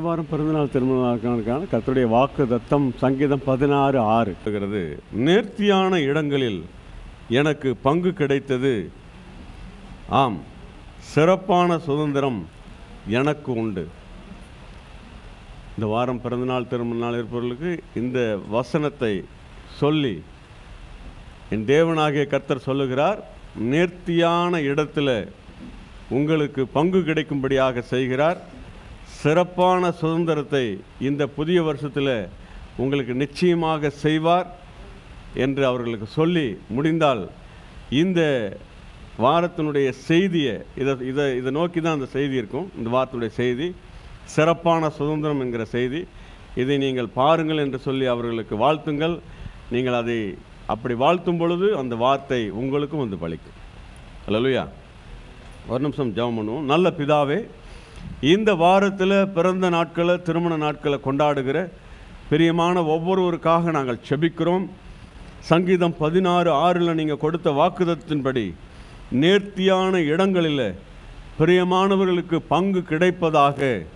வாரம் பிறந்தநாள் திருமணத்திற்கான கர்த்தருடைய வாக்கு தத்தம் சங்கீதம் 16:6 நேர்த்தியான இடங்களில் எனக்கு பங்கு கிடைத்தது, ஆம் சிறப்பான சுதந்திரம் எனக்கு உண்டு. இந்த வாரம் பிறந்தநாள் திருமணநாள் இருப்பவர்களுக்கு இந்த வசனத்தை சொல்லி என் தேவனாகிய கர்த்தர் சொல்லுகிறார், நேர்த்தியான இடத்துல உங்களுக்கு பங்கு கிடைக்கும்படியாக செய்கிறார். சிறப்பான சுதந்திரத்தை இந்த புதிய வருஷத்தில் உங்களுக்கு நிச்சயமாக செய்வார் என்று அவர்களுக்கு சொல்லி முடிந்தால், இந்த வாரத்தினுடைய செய்தியை இதை நோக்கி தான் அந்த செய்தி இருக்கும். இந்த வாரத்தினுடைய செய்தி சிறப்பான சுதந்திரம் என்கிற செய்தி. இதை நீங்கள் பாருங்கள் என்று சொல்லி அவர்களுக்கு வாழ்த்துங்கள். நீங்கள் அதை அப்படி வாழ்த்தும் பொழுது அந்த வார்த்தை உங்களுக்கும் வந்து பலிக்கும். அல்லேலூயா. ஒரு நிமிஷம் ஜெபம் பண்ணுவோம். நல்ல பிதாவே, இந்த வாரத்தில் பிறந்த நாட்களை திருமண நாட்களை கொண்டாடுகிற பிரியமான ஒவ்வொருவருக்காக நாங்கள் செபிக்கிறோம். சங்கீதம் 16:6 நீங்கள் கொடுத்த வாக்குதத்தின்படி நேர்த்தியான இடங்களில் பிரியமானவர்களுக்கு பங்கு கிடைப்பதாக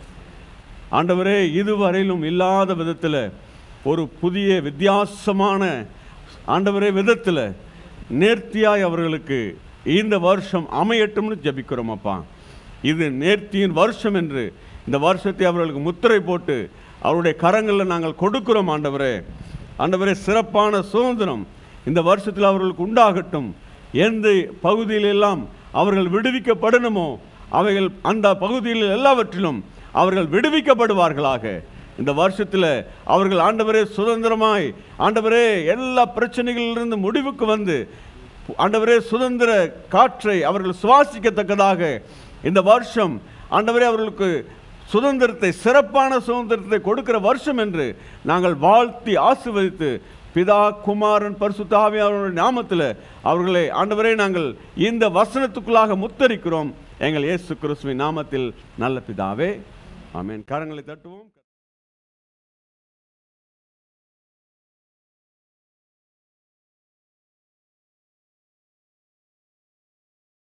ஆண்டவரே, இதுவரையிலும் இல்லாத விதத்தில் ஒரு புதிய வித்தியாசமான ஆண்டவரே விதத்தில் நேர்த்தியாய் அவர்களுக்கு இந்த வருஷம் அமையட்டும்னு ஜெபிக்கிறோம் அப்பா. இது நேர்த்தியின் வருஷம் என்று இந்த வருஷத்தை அவர்களுக்கு முத்திரை போட்டு அவருடைய கரங்களில் நாங்கள் கொடுக்கிறோம். ஆண்டவரே சிறப்பான சுதந்திரம் இந்த வருஷத்தில் அவர்களுக்கு உண்டாகட்டும். எந்த பகுதியிலெல்லாம் அவர்கள் விடுவிக்கப்படணுமோ அவைகள் அந்த பகுதியில் எல்லாவற்றிலும் அவர்கள் விடுவிக்கப்படுவார்களாக. இந்த வருஷத்தில் அவர்கள் ஆண்டவரே சுதந்திரமாய் ஆண்டவரே எல்லா பிரச்சனைகளிலிருந்து முடிவுக்கு வந்து ஆண்டவரே சுதந்திர காற்றை அவர்கள் சுவாசிக்கத்தக்கதாக இந்த வருஷம் ஆண்டவரே அவர்களுக்கு சுதந்திரத்தை சிறப்பான சுதந்திரத்தை கொடுக்கிற வருஷம் என்று நாங்கள் வாழ்த்தி ஆசீர்வதித்து பிதா குமாரன் பரிசுத்த ஆவியானவருடைய நாமத்தில் அவர்களை ஆண்டவரே நாங்கள் இந்த வசனத்துக்குள்ளாக முத்தரிக்கிறோம். எங்கள் இயேசு கிறிஸ்துவின் நாமத்தில் நல்ல பிதாவே, ஆமென். கரங்களை தட்டுவோம்.